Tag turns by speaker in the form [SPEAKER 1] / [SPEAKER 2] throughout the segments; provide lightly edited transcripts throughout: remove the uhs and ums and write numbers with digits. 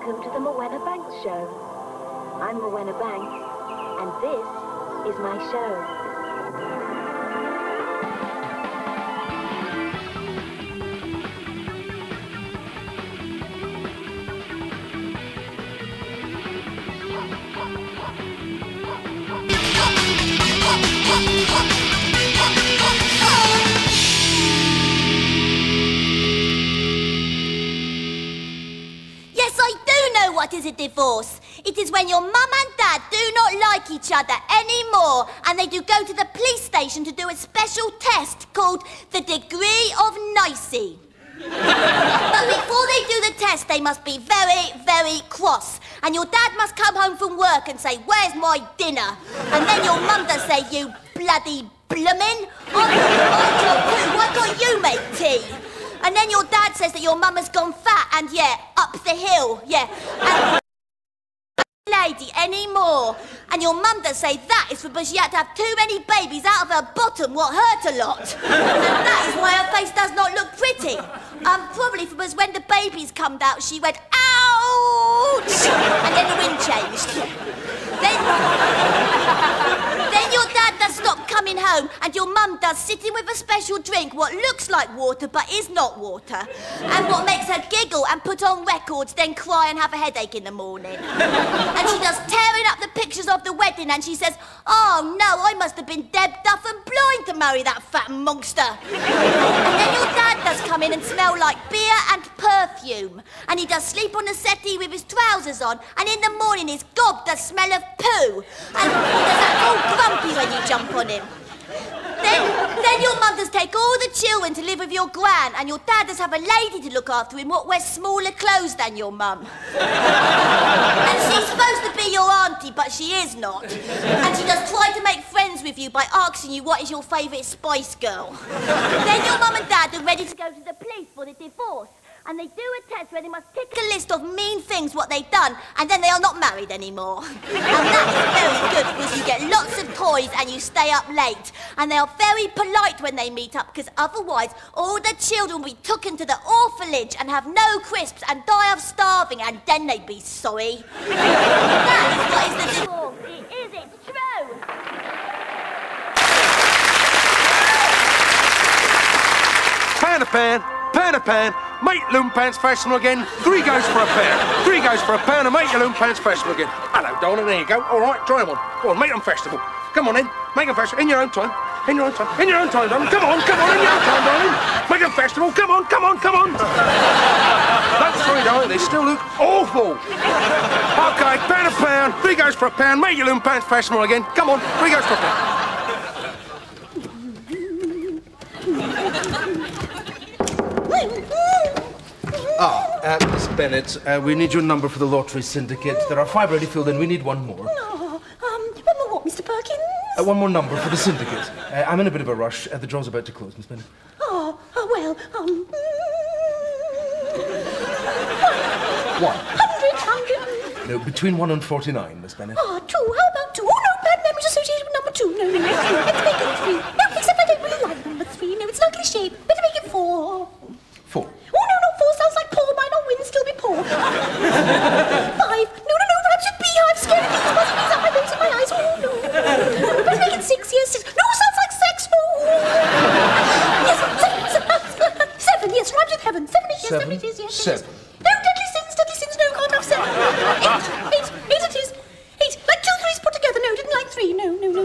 [SPEAKER 1] Welcome to the Morwenna Banks Show. I'm Morwenna Banks, and this is my show.
[SPEAKER 2] What is a divorce? It is when your mum and dad do not like each other anymore and they do go to the police station to do a special test called the degree of nicey. But before they do the test, they must be very, very cross. And your dad must come home from work and say, "Where's my dinner?" And then your mum does say, "You bloody bloomin', I got poo, why can't you make tea?" And then your dad says that your mum has gone fat and, yeah, up the hill, yeah. And lady anymore. And your mum does say that is because she had to have too many babies out of her bottom, what hurt a lot. And that is why her face does not look pretty. Probably because when the babies come out, she went, "Ouch!" And then the wind changed. Then your dad does stop coming home and your mum does sitting with a special drink what looks like water but is not water and what makes her giggle and put on records, then cry and have a headache in the morning. And she does tearing up the pictures of the wedding and she says, "Oh no, I must have been dead, deaf and blind to marry that fat monster." And then your dad does come in and smell like beer and perfume and he does sleep on the settee with his trousers on and in the morning his gob does smell of poo and he does act all grumpy when you jump on him. Then your mum does take all the children to live with your gran and your dad does have a lady to look after him what wears smaller clothes than your mum. And she's supposed to be your auntie, but she is not. And she does try to make friends with you by asking you what is your favourite Spice Girl. Then your mum and dad are ready to go to the police for the divorce. And they do a test where they must tick a list of mean things what they've done, and then they are not married anymore. And that is very good because you get lots of toys and you stay up late. And they are very polite when they meet up because otherwise all the children will be taken to the orphanage and have no crisps and die of starving and then they'd be sorry. That is what is the divorce. It's true.
[SPEAKER 3] Pan a pan. Pan a pan, make loom pants fashionable again. 3 goes for a pound. 3 goes for a pound and make your loom pants fashionable again. Hello, darling, there you go. All right, try them on. Go on, make them fashionable. Come on then, make them fashionable. In your own time. In your own time. In your own time, darling. Come on, in your own time, darling. Make them fashionable. Come on. Don't sorry, darling, they still look awful. OK, pan a pound, 3 goes for a pound, make your loom pants fashionable again. Come on, 3 goes for a pound. Miss Bennett, we need your number for the lottery syndicate. There are 5 ready filled in. We need 1 more.
[SPEAKER 4] No, one more what, Mr. Perkins?
[SPEAKER 3] 1 more number for the syndicate. I'm in a bit of a rush. The draw's about to close, Miss Bennett.
[SPEAKER 4] Oh, well,
[SPEAKER 3] 100. No, between 1 and 49, Miss Bennett.
[SPEAKER 4] Oh, 2. How about 2? Oh, no, bad memories associated with number 2. No, let's make it 3. No, except I don't really like number 3. No, it's an ugly shape. Better make it 4.
[SPEAKER 3] 4.
[SPEAKER 4] Oh, no, 4 sounds like poor. Might not win, still be poor. 5. No, perhaps a beehive. Scared of bees, buzzing bees up my nose and my eyes. Oh, no. Better make it 6, yes, 6. No, sounds like sex. Oh. Yes, 7, yes, rhymes with heaven. 7, yes, 7 it is, yes.
[SPEAKER 3] 7.
[SPEAKER 4] No, deadly sins, no, can't have 7. 8 it is. 8, like 2 3s put together. No, didn't like 3. No. 9.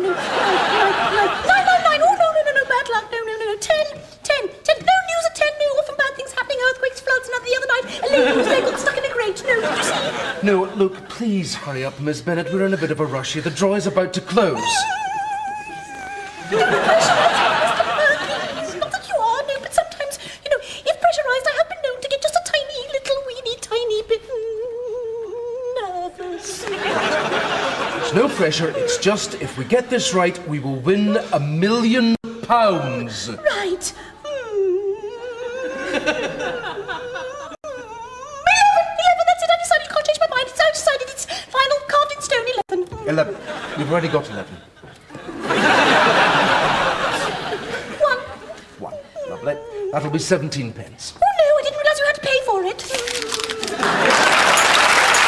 [SPEAKER 4] Oh, no, bad luck. No. 10. No news at 10. No, often bad things happening. Earthquakes, floods, and the other night a lady whose leg got stuck in a grate. No, did you see?
[SPEAKER 3] No, look, please hurry up, Miss Bennett. We're in a bit of a rush here. The draw is about to close.
[SPEAKER 4] No, Mr. Perkins. Not that you are, no, but sometimes, if pressurised, I have been known to get just a tiny, little, weeny, tiny bit nervous.
[SPEAKER 3] There's no pressure. It's just, if we get this right, we will win £1 million.
[SPEAKER 4] Right. 11, that's it. I decided. Can't change my mind. It's decided. It's final, carved in stone. 11.
[SPEAKER 3] 11. We've already got 11. 1. Lovely. That'll be 17 pence.
[SPEAKER 4] Oh, no, I didn't realise you had to pay for it.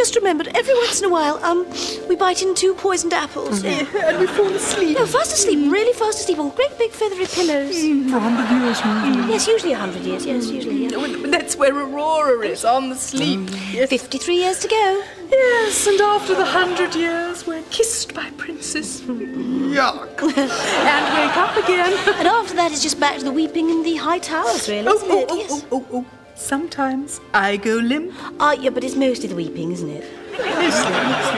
[SPEAKER 4] just remembered, every once in a while, we bite into poisoned apples. And we fall asleep. No, fast asleep, really fast asleep on great big feathery pillows.
[SPEAKER 5] For 100 years,
[SPEAKER 4] Yes, usually 100 years, yes, usually, yeah.
[SPEAKER 5] That's where Aurora is, on the sleep. Yes.
[SPEAKER 4] 53 years to go.
[SPEAKER 5] Yes, and after the 100 years, we're kissed by Princess. Yuck. And wake up again.
[SPEAKER 4] And after that, it's just back to the weeping in the high towers, really, isn't it? Yes.
[SPEAKER 5] Sometimes I go limp.
[SPEAKER 4] Yeah, but it's mostly the weeping, isn't it?
[SPEAKER 5] Mostly.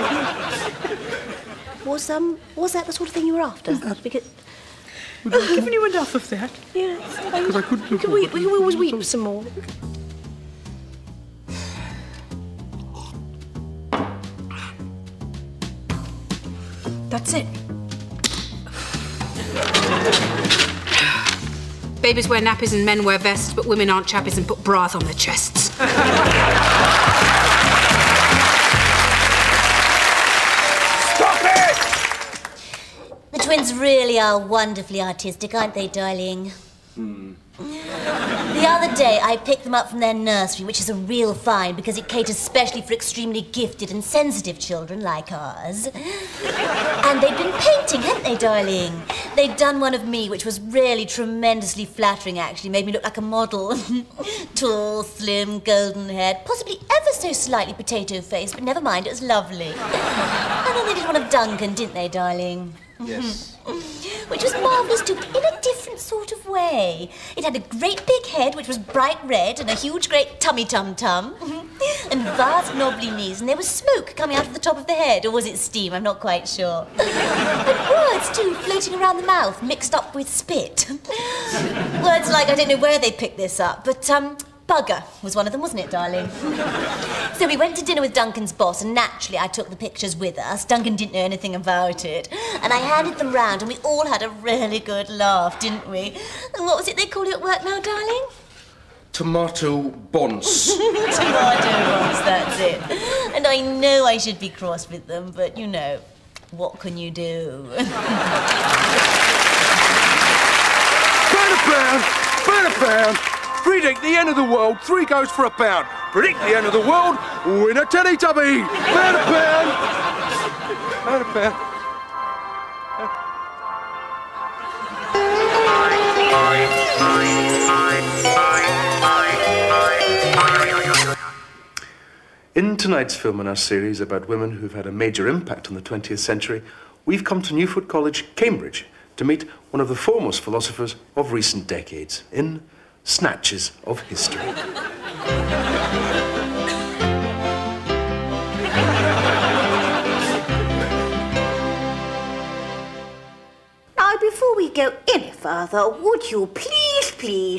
[SPEAKER 4] Was that the sort of thing you were after? Because...
[SPEAKER 5] I've given you enough of that.
[SPEAKER 4] Yes.
[SPEAKER 5] Because I couldn't...
[SPEAKER 4] We can always weep some more.
[SPEAKER 5] That's it.
[SPEAKER 6] Babies wear nappies and men wear vests, but women aren't chappies and put bras on their chests.
[SPEAKER 3] Stop it!
[SPEAKER 2] The twins really are wonderfully artistic, aren't they, darling? The other day, I picked them up from their nursery, which is a real find because it caters specially for extremely gifted and sensitive children like ours. And they'd been painting, hadn't they, darling? They'd done one of me, which was really tremendously flattering, actually. Made me look like a model. Tall, slim, golden-haired, possibly ever so slightly potato-faced, but never mind, it was lovely. And then they did one of Duncan, didn't they, darling?
[SPEAKER 3] Yes.
[SPEAKER 2] Which was marvellous too, but in a different sort of way. It had a great big head, which was bright red, and a huge great tummy-tum-tum, and vast knobbly knees, and there was smoke coming out of the top of the head, or was it steam? I'm not quite sure. And words, too, floating around the mouth, mixed up with spit. Words like, I don't know where they picked this up, but, bugger was one of them, wasn't it, darling? So we went to dinner with Duncan's boss, and naturally I took the pictures with us. Duncan didn't know anything about it. And I handed them round, and we all had a really good laugh, didn't we? And what was it they call you at work now, darling?
[SPEAKER 3] Tomato bonce.
[SPEAKER 2] Tomato ones, that's it. And I know I should be cross with them, but, you know, what can you do?
[SPEAKER 3] £1. Predict the end of the world, 3 goes for £1. Predict the end of the world, win a Teletubby. £1. In tonight's film in our series about women who've had a major impact on the 20th century, we've come to Newfoot College, Cambridge, to meet one of the foremost philosophers of recent decades in Snatches of History.
[SPEAKER 4] Now, before we go any further, would you please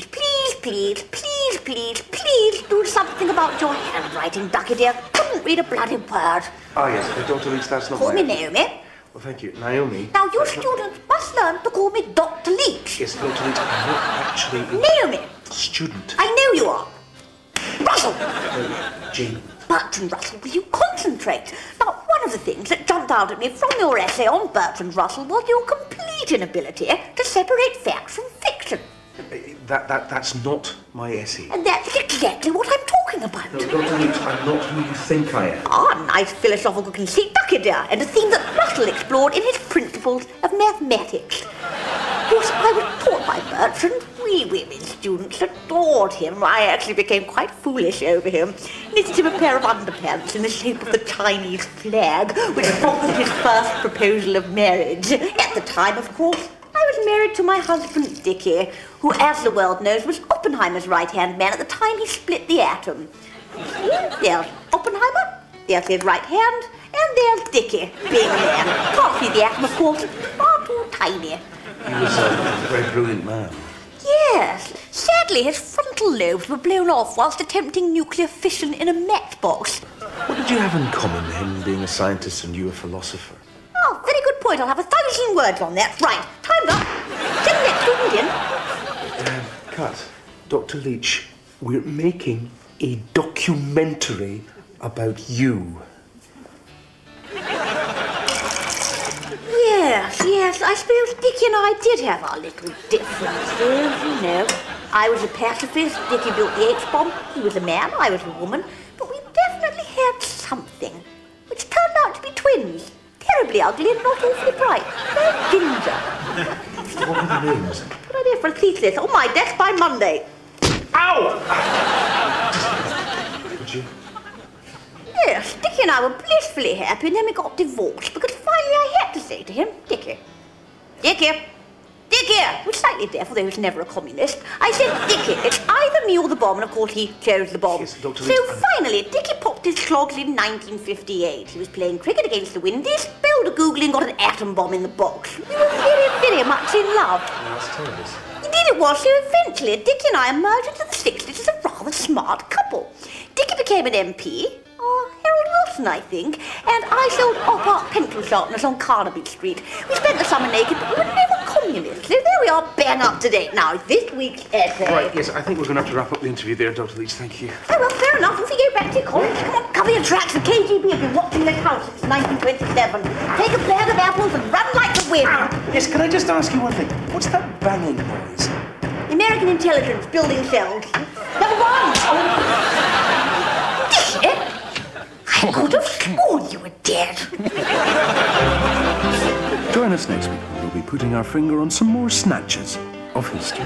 [SPEAKER 4] do something about your handwriting, Ducky dear? Couldn't read a bloody word.
[SPEAKER 3] Ah, yes, Dr. Leach, that's not
[SPEAKER 4] Call
[SPEAKER 3] my...
[SPEAKER 4] me Naomi.
[SPEAKER 3] Well, thank you. Naomi.
[SPEAKER 4] Now, you students must learn to call me Dr. Leach.
[SPEAKER 3] Yes, Dr. Leach, I'm not actually...
[SPEAKER 4] Naomi.
[SPEAKER 3] Student.
[SPEAKER 4] I know you are. Russell.
[SPEAKER 3] Jean.
[SPEAKER 4] Bertrand Russell, will you concentrate? Now, one of the things that jumped out at me from your essay on Bertrand Russell was your complete inability to separate facts from fiction.
[SPEAKER 3] That's not my essay.
[SPEAKER 4] And that's exactly what I'm talking about.
[SPEAKER 3] No, Dr. Leach, I'm not who you think I am.
[SPEAKER 4] Ah, nice philosophical conceit, Ducky dear, and a theme that Russell explored in his Principles of Mathematics. Of course, I was taught by Bertrand. We women students adored him. I actually became quite foolish over him. Knitted him a pair of underpants in the shape of the Chinese flag, which prompted his first proposal of marriage. At the time, of course, I was married to my husband, Dickie, who, as the world knows, was Oppenheimer's right-hand man at the time he split the atom. There's Oppenheimer, there's his right hand, and there's Dickie, being a man. Can't see the atom, of course, far too tiny.
[SPEAKER 3] He was a very brilliant man.
[SPEAKER 4] Yes. Sadly, his frontal lobes were blown off whilst attempting nuclear fission in a matchbox.
[SPEAKER 3] What did you have in common, him being a scientist and you a philosopher?
[SPEAKER 4] Oh, very good point. I'll have 1,000 words on that. Right, time's up. Send the next student in.
[SPEAKER 3] Cut. Dr. Leach, we're making a documentary about you.
[SPEAKER 4] Yes, I suppose Dickie and I did have our little differences, you know. I was a pacifist, Dickie built the H-bomb. He was a man, I was a woman. But we definitely had something, which turned out to be twins. Terribly ugly and not awfully bright. They're ginger.
[SPEAKER 3] What are the names?
[SPEAKER 4] Good idea for a thesis. On my desk by Monday.
[SPEAKER 3] Ow! Did you?
[SPEAKER 4] Yes, Dickie and I were blissfully happy, and then we got divorced because finally I had to say to him, Dickie, which slightly deaf, although he was never a communist. I said, Dickie, it's either me or the bomb, and of course he chose the bomb.
[SPEAKER 3] Yes, Dr.
[SPEAKER 4] So finally, Dickie popped his clogs in 1958. He was playing cricket against the Windies, spelled a googly and got an atom bomb in the box. We were very, very much in love.
[SPEAKER 3] That's terrible.
[SPEAKER 4] Indeed it was, so eventually Dickie and I emerged into the 60s as a rather smart couple. Dickie became an MP, Harold Wilson, I think, and I sold op-art pencil sharpeners on Carnaby Street. We spent the summer naked, but we were never communists. So there we are, bang up to date now. This week's essay.
[SPEAKER 3] Right, yes, I think we're going to have to wrap up the interview there, Dr. Leach. Thank you.
[SPEAKER 4] Oh, well, fair enough. If you go back to your college, come on, cover your tracks. The KGB have been watching this house since 1927. Take a bag of apples and run like the wind.
[SPEAKER 3] Yes, can I just ask you one thing? What's that banging noise?
[SPEAKER 4] American intelligence building cells. Number one. Dickie? I could have sworn you were dead.
[SPEAKER 3] Join us next week. We'll be putting our finger on some more snatches of history.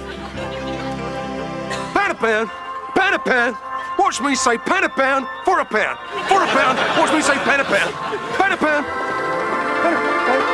[SPEAKER 3] Pound a pound, pound a pound. Watch me say pound a pound for a pound. For a pound, watch me say pound a pound. Pound a pound. Pound a pound.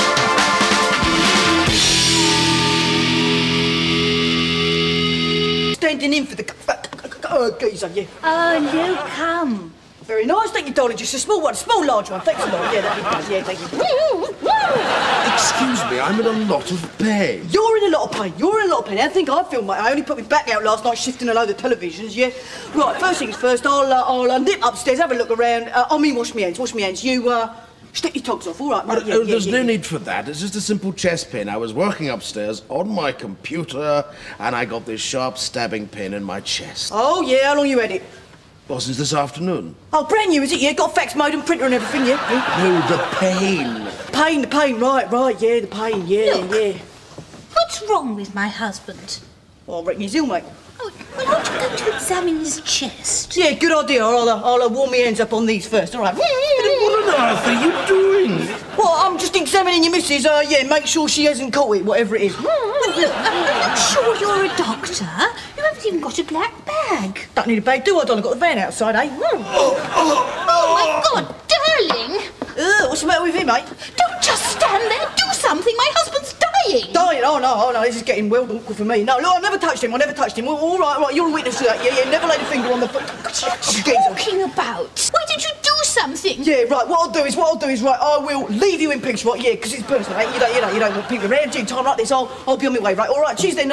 [SPEAKER 7] Standing in for the geezer, yeah.
[SPEAKER 2] Oh, no, come.
[SPEAKER 7] Very nice, thank you, darling. Just a small one, large one. Thanks a lot. Yeah, that'd be good. Yeah, thank you.
[SPEAKER 8] Excuse me, I'm in a lot of pain.
[SPEAKER 7] You're in a lot of pain. You're in a lot of pain. I think I feel, mate. I only put my back out last night shifting a load of televisions, yeah? Right, first things first, I'll nip upstairs, have a look around. Wash my hands. You, stick your togs off, all right, mate? Yeah,
[SPEAKER 8] There's no need for that. It's just a simple chest pain. I was working upstairs on my computer, and I got this sharp stabbing pain in my chest.
[SPEAKER 7] Oh, yeah, how long you had it?
[SPEAKER 8] Well, since this afternoon.
[SPEAKER 7] Oh, brand new, is it? Yeah, got fax modem, printer and everything, yeah?
[SPEAKER 8] No, the pain.
[SPEAKER 7] The pain, right, yeah, the pain, yeah,
[SPEAKER 4] Look.
[SPEAKER 7] yeah.
[SPEAKER 4] What's wrong with my husband?
[SPEAKER 7] Oh, I reckon he's ill, mate.
[SPEAKER 4] Oh, well, aren't you going to examine his chest?
[SPEAKER 7] Yeah, good idea. I'll warm my hands up on these first, all right?
[SPEAKER 8] What on earth are you doing?
[SPEAKER 7] Well, I'm just examining your missus, yeah, make sure she hasn't caught it, whatever it is.
[SPEAKER 4] Look, I'm not sure you're a doctor. You haven't even got a black bag.
[SPEAKER 7] Don't need a bag, do I, Don? I've got the van outside, eh?
[SPEAKER 4] Oh, my God, darling!
[SPEAKER 7] What's the matter with him, mate?
[SPEAKER 4] Don't just stand there. Do something. My husband's dying.
[SPEAKER 7] Dying? Oh, no, this is getting well awkward for me. No, look, I never touched him. Well, all right, you're a witness to that. Yeah, never laid a finger on the...
[SPEAKER 4] What are you talking about? Why didn't you do something?
[SPEAKER 7] Yeah, right, what I'll do is, right, I will leave you in peace, right, yeah, because it's personal, mate. You don't want people around you. Time like this, I'll be on my way, right? All right, cheers then.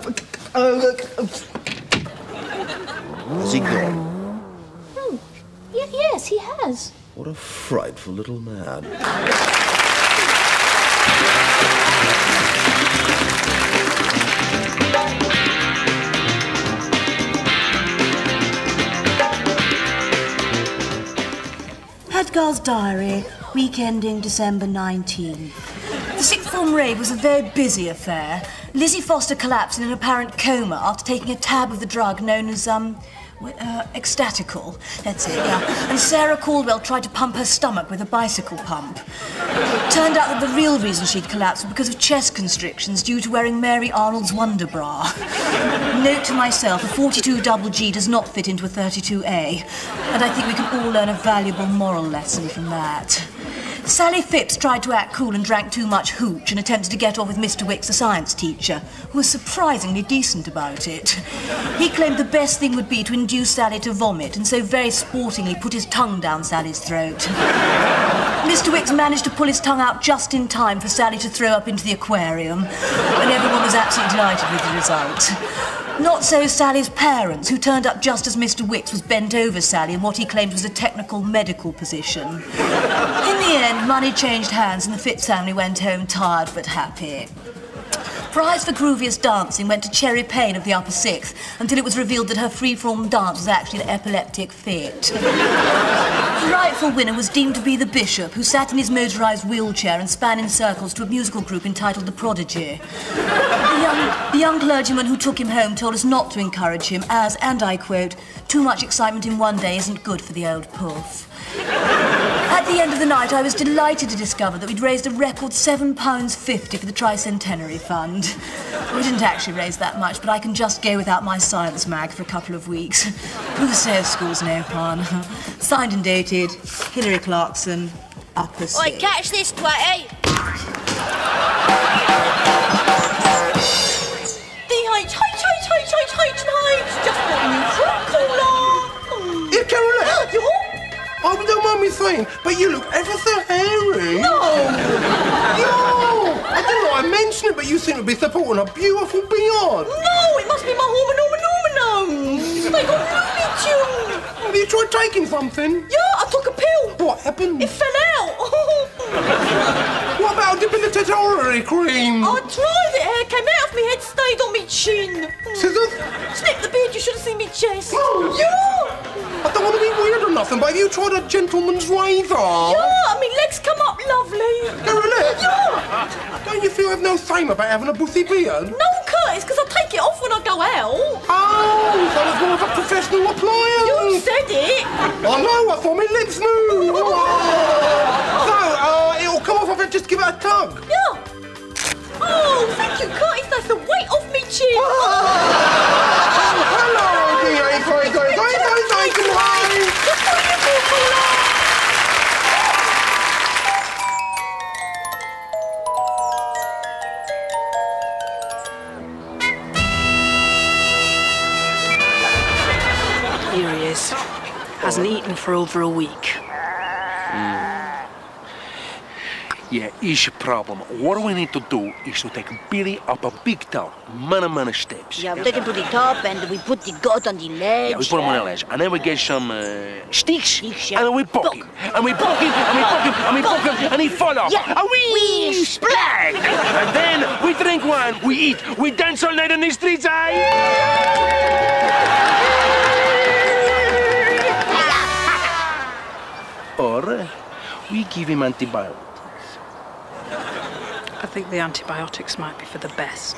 [SPEAKER 8] Has he gone?
[SPEAKER 4] Oh, yes, he has.
[SPEAKER 8] What a frightful little man.
[SPEAKER 9] Hadgar's Diary, week ending December 19. The sixth form rave was a very busy affair. Lizzie Foster collapsed in an apparent coma after taking a tab of the drug known as, ecstatical. That's it, yeah. And Sarah Caldwell tried to pump her stomach with a bicycle pump. It turned out that the real reason she'd collapsed was because of chest constrictions due to wearing Mary Arnold's Wonder Bra. Note to myself, a 42 double G does not fit into a 32A. And I think we can all learn a valuable moral lesson from that. Sally Phipps tried to act cool and drank too much hooch and attempted to get off with Mr. Wicks, the science teacher, who was surprisingly decent about it. He claimed the best thing would be to induce Sally to vomit, and so very sportingly put his tongue down Sally's throat. Mr. Wicks managed to pull his tongue out just in time for Sally to throw up into the aquarium, and everyone was absolutely delighted with the result. Not so Sally's parents, who turned up just as Mr. Wicks was bent over Sally in what he claimed was a technical medical position. In the end, money changed hands and the Phipps family went home tired but happy. prize for grooviest dancing went to Cherry Payne of the upper sixth, until it was revealed that her free-form dance was actually an epileptic fit. The rightful winner was deemed to be the bishop, who sat in his motorised wheelchair and span in circles to a musical group entitled The Prodigy. The young clergyman who took him home told us not to encourage him as, and I quote, "too much excitement in one day isn't good for the old puff." At the end of the night, I was delighted to discover that we'd raised a record £7.50 for the Tricentenary Fund. We didn't actually raise that much, but I can just go without my science mag for a couple of weeks. Who says school's no fun? Signed and dated, Hilary Clarkson, upper sixth.
[SPEAKER 2] Oi, catch this, twatty.
[SPEAKER 4] Just got a new fruit cooler.
[SPEAKER 3] Here, Carolette. Oh, don't mind me saying, but you look ever so hairy.
[SPEAKER 4] No!
[SPEAKER 3] Yo! I don't know I mentioned it, but you seem to be supporting a beautiful beard.
[SPEAKER 4] No, it must be my hormonal. They got Looney Tunes.
[SPEAKER 3] Have you tried taking something?
[SPEAKER 4] Yeah, I took a pill.
[SPEAKER 3] What happened?
[SPEAKER 4] It fell out.
[SPEAKER 3] What about dipping the titillary cream?
[SPEAKER 4] I tried it. Hair came out of my head, stayed on my chin.
[SPEAKER 3] Scissors?
[SPEAKER 4] Snip the beard, you should have seen me chest.
[SPEAKER 3] Oh.
[SPEAKER 4] Yeah.
[SPEAKER 3] I don't want to be weird or nothing, but have you tried a gentleman's razor?
[SPEAKER 4] Yeah, I mean, legs come up lovely.
[SPEAKER 3] Carolette?
[SPEAKER 4] Yeah.
[SPEAKER 3] Don't you feel I've no shame about having a bushy beard?
[SPEAKER 4] No, Curtis, because I take it off when I go out.
[SPEAKER 3] Oh, so it's more of a professional appliance.
[SPEAKER 4] You said it.
[SPEAKER 3] I know, I thought my lips moved. So, it'll come off if I just give it a tug.
[SPEAKER 4] Yeah. Oh, thank you, Curtis. That's the weight off me chin.
[SPEAKER 3] Hello, dear.
[SPEAKER 6] Here he is. Hasn't eaten for over a week.
[SPEAKER 3] Yeah, here's your problem. What we need to do is to take Billy up a big tower, many steps.
[SPEAKER 2] Yeah, we take him to the top and we put the goat on the ledge.
[SPEAKER 3] Yeah, we put him on the ledge, and then we get some sticks,
[SPEAKER 2] yeah.
[SPEAKER 3] and then we poke him, and we poke him, and we poke him, and we poke him, and he fall off.
[SPEAKER 2] Yeah.
[SPEAKER 3] A wee splat! And then we drink wine, we eat, we dance all night on the streets, Or we give him antibiotics.
[SPEAKER 6] I think the antibiotics might be for the best.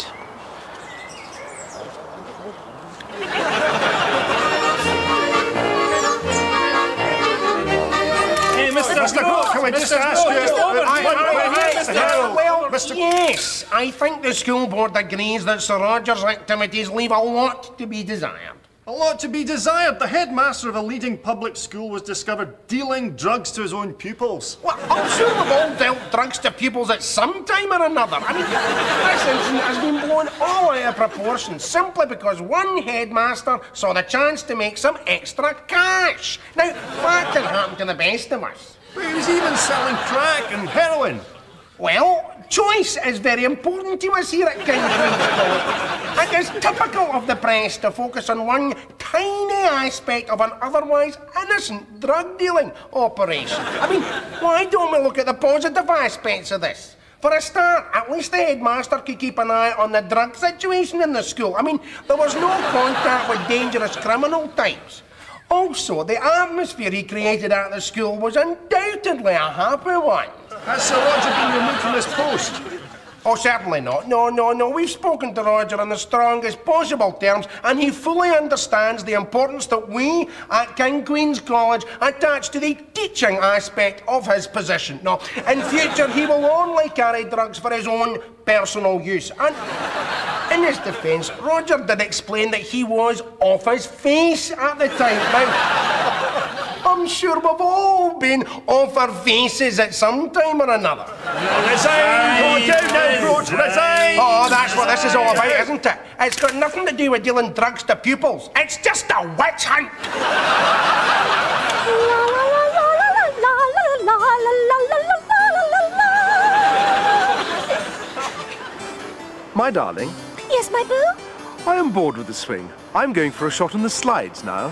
[SPEAKER 10] Hey, Mr. Cook, can we just ask you...
[SPEAKER 3] Well, yes, I think the school board agrees that Sir Roger's activities leave a lot to be desired.
[SPEAKER 10] A lot to be desired. The headmaster of a leading public school was discovered dealing drugs to his own pupils.
[SPEAKER 3] Well, I'm sure we've all dealt drugs to pupils at some time or another. I mean, this incident has been blown all out of proportion simply because one headmaster saw the chance to make some extra cash. Now, that can happen to the best of us.
[SPEAKER 10] But he was even selling crack and heroin.
[SPEAKER 3] Well, choice is very important to us here at King Queen's College. It is typical of the press to focus on one tiny aspect of an otherwise innocent drug dealing operation. I mean, why don't we look at the positive aspects of this? For a start, at least the headmaster could keep an eye on the drug situation in the school. I mean, there was no contact with dangerous criminal types. Also, the atmosphere he created at the school was undoubtedly a happy one.
[SPEAKER 10] Has Sir Roger been removed from his post?
[SPEAKER 3] Oh, certainly not. No. We've spoken to Roger in the strongest possible terms, and he fully understands the importance that we at King Queen's College attach to the teaching aspect of his position. No, in future, he will only carry drugs for his own personal use. And in his defence, Roger did explain that he was off his face at the time. Now, I'm sure we've all been off our faces at some time or another.
[SPEAKER 10] Resign! Resign!
[SPEAKER 3] Oh, that's what this is all about, isn't it? It's got nothing to do with dealing drugs to pupils. It's just a witch hunt.
[SPEAKER 11] My darling.
[SPEAKER 4] Yes, my boo?
[SPEAKER 11] I am bored with the swing. I'm going for a shot on the slides now.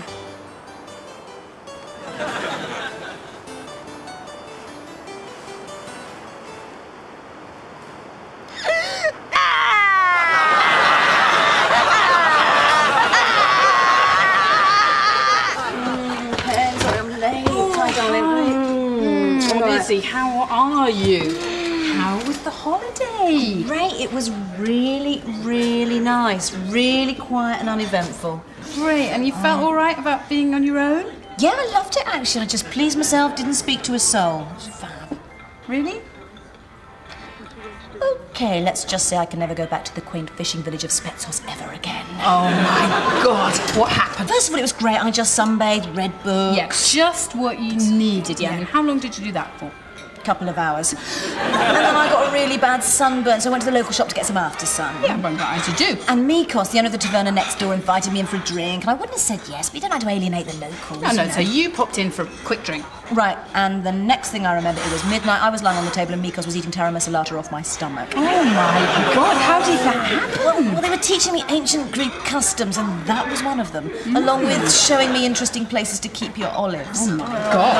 [SPEAKER 6] Lizzie, how are you? How was the holiday?
[SPEAKER 9] Great, it was really, really nice. Really quiet and uneventful.
[SPEAKER 6] Great, and you felt all right about being on your own?
[SPEAKER 9] Yeah, I loved it actually. I just pleased myself, didn't speak to a soul. It was fab.
[SPEAKER 6] Really?
[SPEAKER 9] Okay, let's just say I can never go back to the quaint fishing village of Spetsos ever again.
[SPEAKER 6] Oh my God, what happened?
[SPEAKER 9] First of all, it was great. I just sunbathed, read books.
[SPEAKER 6] Yeah, just what you needed, yeah. And how long did you do that for?
[SPEAKER 9] Couple of hours. And then I got a really bad sunburn, so I went to the local shop to get some after sun.
[SPEAKER 6] Yeah, well, as you do.
[SPEAKER 9] And Mikos, the owner of the taverna next door, invited me in for a drink, and I wouldn't have said yes, but you don't like to alienate the locals.
[SPEAKER 6] No, no, so you popped in for a quick drink.
[SPEAKER 9] Right, and the next thing I remember, it was midnight, I was lying on the table and Mikos was eating tara masalata off my stomach.
[SPEAKER 6] Oh my God, how did that happen?
[SPEAKER 9] Well, they were teaching me ancient Greek customs, and that was one of them, along with showing me interesting places to keep your olives.
[SPEAKER 6] Oh my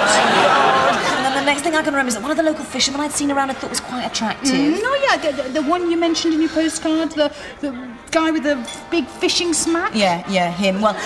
[SPEAKER 6] God.
[SPEAKER 9] And then the next thing I can remember is that one of the local fishermen I'd seen around I thought was quite attractive.
[SPEAKER 6] Oh yeah, the one you mentioned in your postcard, the guy with the big fishing smack?
[SPEAKER 9] Yeah, him. Well,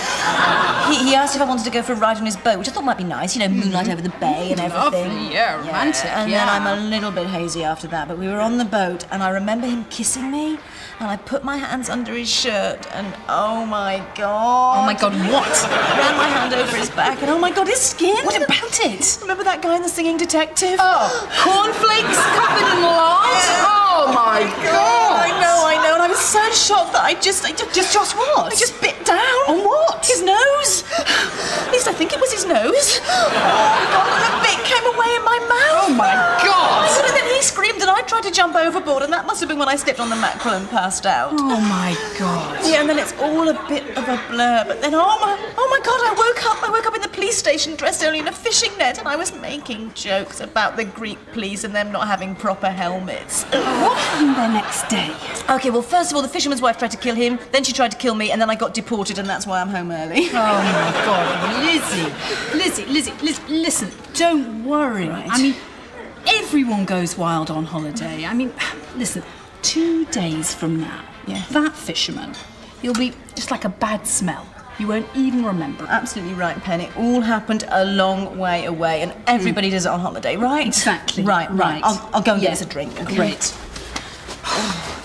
[SPEAKER 9] he asked if I wanted to go for a ride on his boat, which I thought might be nice, you know, moonlight over the bay and everything.
[SPEAKER 6] Lovely, yeah, romantic,
[SPEAKER 9] And then I'm a little bit hazy after that, but we were on the boat and I remember him kissing me and I put my hands under his shirt and oh my God.
[SPEAKER 6] Oh my God, what?
[SPEAKER 9] I ran my hand over his back and oh my God, his skin.
[SPEAKER 6] What about it?
[SPEAKER 9] Remember that guy in The Singing Detective?
[SPEAKER 6] Oh, cornflakes covered in lard? Oh my God.
[SPEAKER 9] I know, and I was so shocked that I just what? I just bit down.
[SPEAKER 6] On what?
[SPEAKER 9] His nose. At least I think it was his nose. Oh God, and a bit came away in my mouth.
[SPEAKER 6] Oh my God.
[SPEAKER 9] And then he screamed and I tried to jump overboard and that must have been when I slipped on the mackerel and passed out.
[SPEAKER 6] Oh my God.
[SPEAKER 9] Yeah, and then it's all a bit of a blur, but then oh my God, I woke up in the police station dressed only in a fishing net and I was making jokes about the Greek police and them not having proper helmets.
[SPEAKER 6] What happened the next day?
[SPEAKER 9] Okay, well, first of all, the fisherman's wife tried to kill him, then she tried to kill me, and then I got deported, and that's why I'm home early.
[SPEAKER 6] Oh, my God. Lizzie, listen, don't worry.
[SPEAKER 9] Right.
[SPEAKER 6] I mean, everyone goes wild on holiday. I mean, listen, 2 days from now, that fisherman, he'll be just like a bad smell. You won't even remember.
[SPEAKER 9] Absolutely right, Pen. It all happened a long way away, and everybody does it on holiday, right?
[SPEAKER 6] Exactly.
[SPEAKER 9] Right. I'll go and get us a drink. Okay?
[SPEAKER 6] Great.